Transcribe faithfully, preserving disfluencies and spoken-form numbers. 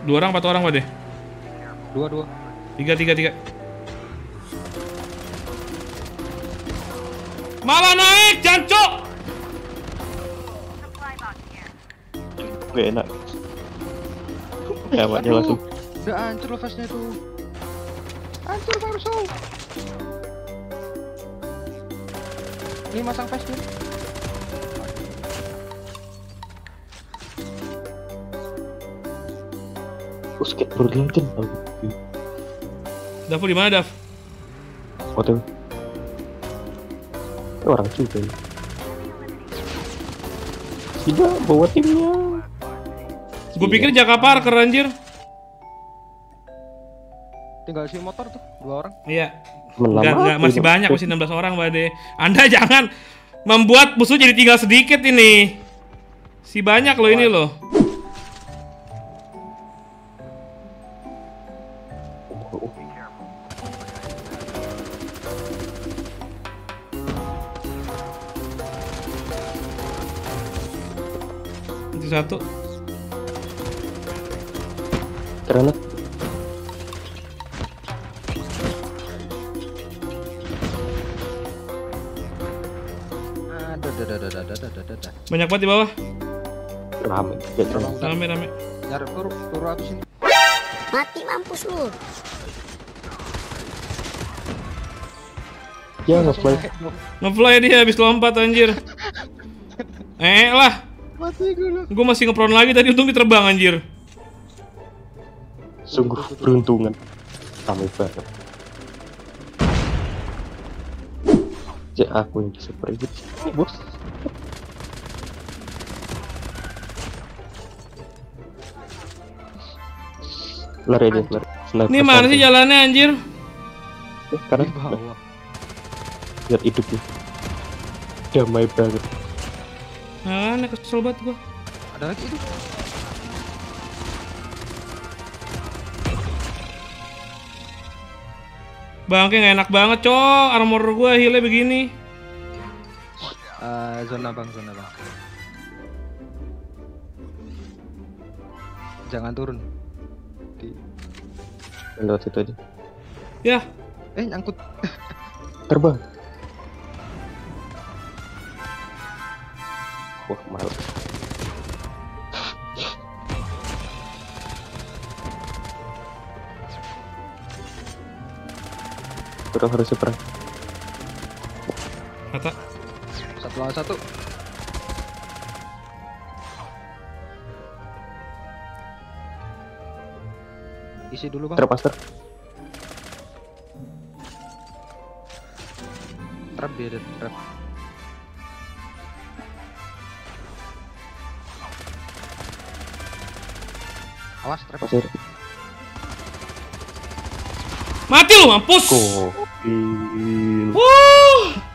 Dua orang, empat orang, Pak deh. Dua, dua. Tiga, tiga, tiga. Malah naik, jancok! Gak enak. Gawatnya langsung. Udah hancur loh face-nya tuh. Hancur baru show. Ini masang face nih. Oh, skateboard lanjut. Dafu di mana, Daf? Hotel. Orang juga ya. Tidak bawa timnya. Gue pikir Jaka Parker anjir. Tinggal si motor tuh, dua orang. Iya. Melama Enggak, enggak, masih ini. banyak, masih enam belas orang, Bade. Anda jangan membuat musuh jadi tinggal sedikit ini. Si banyak loh ini loh. Itu satu. Granat. Aduh, dah, dah, dah, dah, dah, dah, dah, dah. Banyak banget di bawah. Rame. Gak terlalu. Rame rame. Nyari turu, turu habis ini. Mati mampus lu. Ya nge-fly. Nge-fly dia habis lompat anjir. Eh lah. Mati gue lu. Gue masih nge-prone lagi tadi, untung diterbang anjir. Sungguh beruntungan. Rame banget. Cek aku yang super itu. Bos. Lari dia, lari. Sniper Ini mana sih sampai. jalannya anjir? Eh, karena Di bawah. lihat hidupnya. Damai banget. Nah, aneh kesel banget gua. Ada lagi itu. Bangke nggak enak banget, cok. Armor gua heal-nya begini. Eh, zona bang, zona bang. Jangan turun. Di... Lewat situ aja. Ya, Eh, nyangkut. Terbang. Wah, malu. Kurang harusnya perang. kata. Satu lawan satu. Isi dulu bang. Trap master. Trap dia ada trap. Awas trap. Pasir. Mati lu, mampus. Gokil. Wuh.